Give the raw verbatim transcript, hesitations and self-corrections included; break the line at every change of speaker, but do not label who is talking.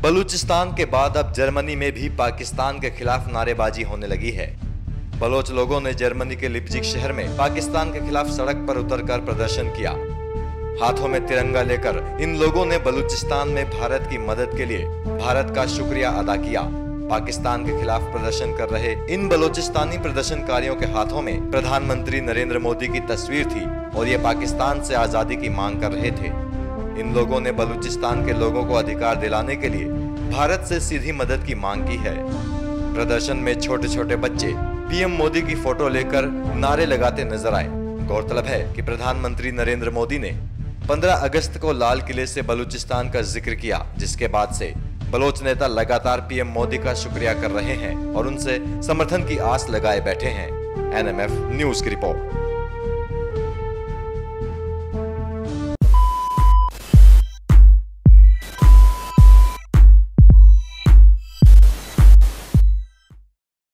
बलूचिस्तान के बाद अब जर्मनी में भी पाकिस्तान के खिलाफ नारेबाजी होने लगी है। बलोच लोगों ने जर्मनी के लिप्जिग शहर में पाकिस्तान के खिलाफ सड़क पर उतरकर प्रदर्शन किया। हाथों में तिरंगा लेकर इन लोगों ने बलूचिस्तान में भारत की मदद के लिए भारत का शुक्रिया अदा किया। पाकिस्तान के खिलाफ प्रदर्शन कर रहे इन बलोचिस्तानी प्रदर्शनकारियों के हाथों में प्रधानमंत्री नरेंद्र मोदी की तस्वीर थी और ये पाकिस्तान से आजादी की मांग कर रहे थे। इन लोगों ने बलूचिस्तान के लोगों को अधिकार दिलाने के लिए भारत से सीधी मदद की मांग की है। प्रदर्शन में छोटे छोटे बच्चे पीएम मोदी की फोटो लेकर नारे लगाते नजर आए। गौरतलब है कि प्रधानमंत्री नरेंद्र मोदी ने पंद्रह अगस्त को लाल किले से बलूचिस्तान का जिक्र किया, जिसके बाद से बलोच नेता लगातार पीएम मोदी का शुक्रिया कर रहे हैं और उनसे समर्थन की आस लगाए बैठे हैं। एनएमएफ न्यूज की रिपोर्ट।